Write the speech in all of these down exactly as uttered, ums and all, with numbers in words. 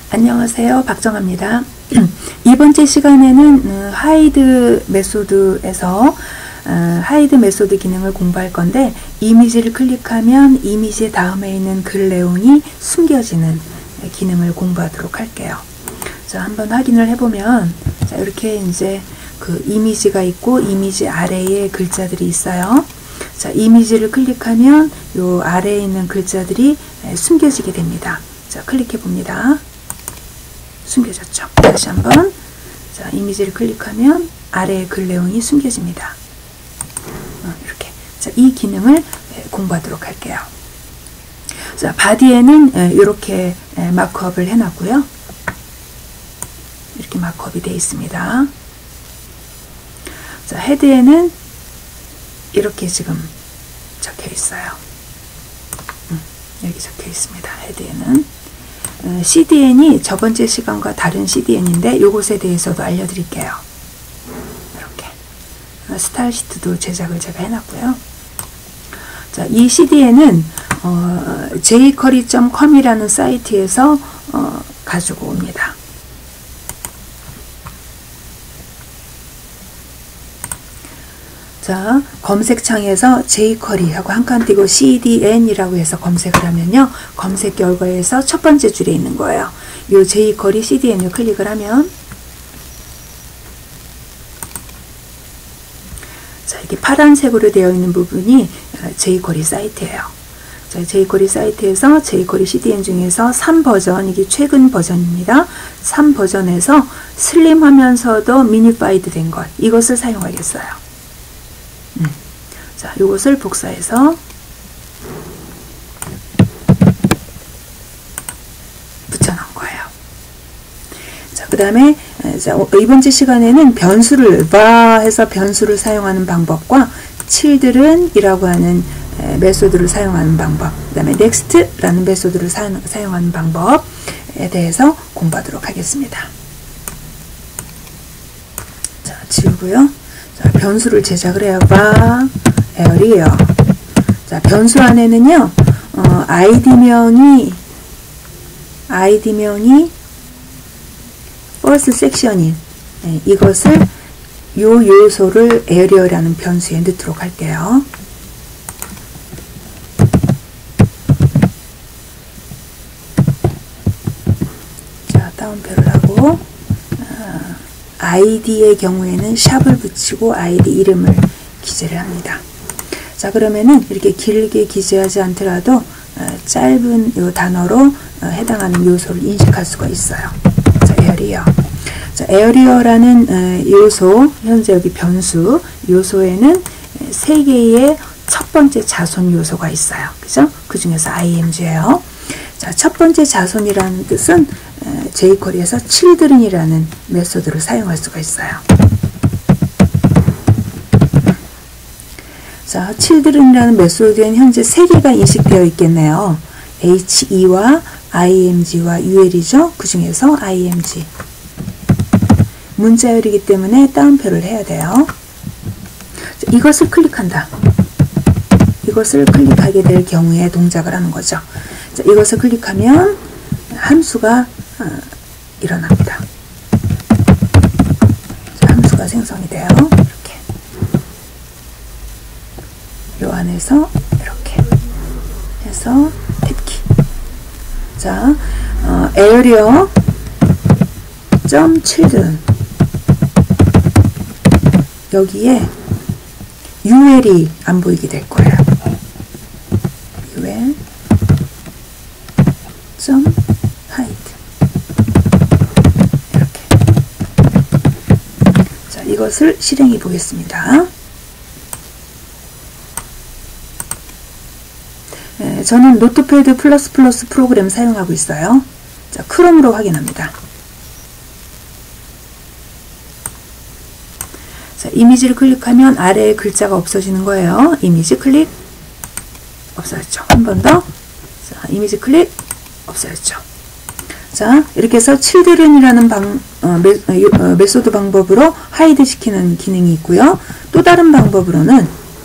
안녕하세요, 박정아입니다. 이번째 시간에는 하이드 메소드에서 하이드 메소드 기능을 공부할 건데, 이미지를 클릭하면 이미지 다음에 있는 글 내용이 숨겨지는 기능을 공부하도록 할게요. 자, 한번 확인을 해보면, 자, 이렇게 이제 그 이미지가 있고 이미지 아래에 글자들이 있어요. 자, 이미지를 클릭하면 요 아래에 있는 글자들이 숨겨지게 됩니다. 자, 클릭해 봅니다. 숨겨졌죠. 다시 한번. 자, 이미지를 클릭하면 아래의 글 내용이 숨겨집니다. 어, 이렇게. 자, 이 기능을 공부하도록 할게요. 자, 바디에는 이렇게 마크업을 해놨고요. 이렇게 마크업이 되어 있습니다. 자, 헤드에는 이렇게 지금 적혀 있어요. 음, 여기 적혀 있습니다. 헤드에는. 씨디엔이 저번째 시간과 다른 씨디엔인데 이것에 대해서도 알려드릴게요. 이렇게 스타일 시트도 제작을 제가 해놨고요. 자, 이 씨디엔은 어, 제이커리 닷 컴이라는 사이트에서 어, 가지고 옵니다. 자, 검색창에서 제이커리 하고 한 칸 띄고 씨디엔이라고 해서 검색을 하면요, 검색 결과에서 첫 번째 줄에 있는 거예요. 요 제이커리 씨디엔을 클릭을 하면, 자, 이렇게 파란색으로 되어 있는 부분이 제이커리 사이트예요. 자, 제이커리 사이트에서 제이커리 씨디엔 중에서 삼 버전, 이게 최근 버전입니다. 삼 버전에서 슬림하면서도 미니파이드 된 것, 이것을 사용하겠어요. 음. 자, 요것을 복사해서 붙여놓은 거예요. 자, 그 다음에 이번째 시간에는 변수를 바 해서 변수를 사용하는 방법과 children 이라고 하는 메소드를 사용하는 방법, 그 다음에 next 라는 메소드를 사, 사용하는 방법에 대해서 공부하도록 하겠습니다. 자, 지우고요. 자, 변수를 제작을 해요. 바 에어리어. 자, 변수 안에는요, 어, 아이디명이 아이디명이 first section인, 네, 이것을 요 요소를 에어리어라는 변수에 넣도록 할게요. 자, 다운표를 하고, 아이디의 경우에는 샵을 붙이고 아이디 이름을 기재를 합니다. 자, 그러면은 이렇게 길게 기재하지 않더라도 어, 짧은 요 단어로 어, 해당하는 요소를 인식할 수가 있어요. 자, 에어리어. 자, 에어리어라는 어, 요소, 현재 여기 변수 요소에는 세 개의 첫 번째 자손 요소가 있어요. 그죠? 그 중에서 아이엠지예요. 자, 첫 번째 자손이라는 뜻은 제이커리에서 children이라는 메소드를 사용할 수가 있어요. 자, children이라는 메소드에는 현재 세 개가 인식되어 있겠네요. he와 img와 ul이죠. 그 중에서 img. 문자열이기 때문에 따옴표를 해야 돼요. 자, 이것을 클릭한다. 이것을 클릭하게 될 경우에 동작을 하는 거죠. 자, 이것을 클릭하면 함수가 어, 일어납니다. 자, 함수가 생성이 돼요. 이렇게. 요 안에서 이렇게 해서 탭키. 자, 어, 에어리어 점 children 여기에 유엘이 안 보이게 될 거예요. ul 점 hide 이렇게. 자, 이것을 실행해 보겠습니다. 네, 저는 노트패드 플러스 플러스 프로그램 사용하고 있어요. 자, 크롬으로 확인합니다. 자, 이미지를 클릭하면 아래에 글자가 없어지는 거예요. 이미지 클릭 없어졌죠. 한 번 더. 자, 이미지 클릭 없어졌죠. 자, 이렇게 해서 children이라는 방, 어, 메, 어, 메소드 방법으로 하이드 시키는 기능이 있고요. 또 다른 방법으로는,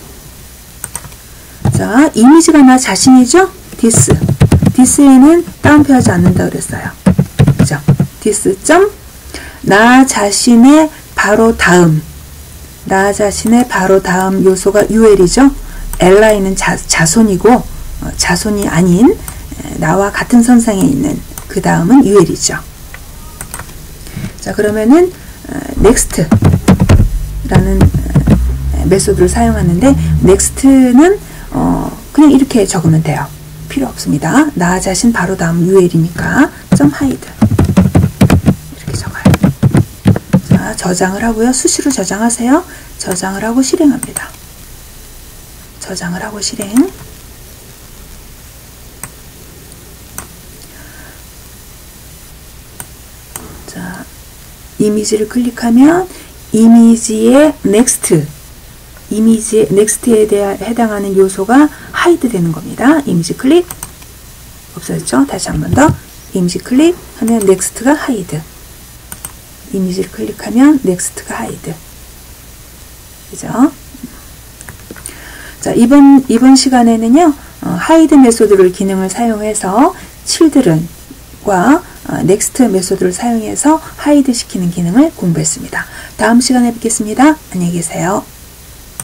자, 이미지가 나 자신이죠? this. this에는 따옴표 하지 않는다 그랬어요. 그죠? notice 점 나 자신의 바로 다음 나 자신의 바로 다음 요소가 유엘이죠. 엘라이는 자, 자손이고 어, 자손이 아닌 에, 나와 같은 선상에 있는 그 다음은 유엘이죠. 자, 그러면은 어, next 라는 어, 메소드를 사용하는데 next는 어, 그냥 이렇게 적으면 돼요. 필요 없습니다. 나 자신 바로 다음 유엘이니까 점 hide 이렇게 적어요. 자, 저장을 하고요. 수시로 저장하세요. 저장을 하고 실행합니다. 저장을 하고 실행. 자, 이미지를 클릭하면 이미지의 next, 이미지의 next에 대해 해당하는 요소가 hide 되는 겁니다. 이미지 클릭 없어졌죠? 다시 한 번 더 이미지 클릭 하면 next가 hide, 이미지를 클릭하면 next가 hide. 그죠? 자, 이번 이번 시간에는요, 어, hide 메소드를 기능을 사용해서 children과 어, next 메소드를 사용해서 hide 시키는 기능을 공부했습니다. 다음 시간에 뵙겠습니다. 안녕히 계세요.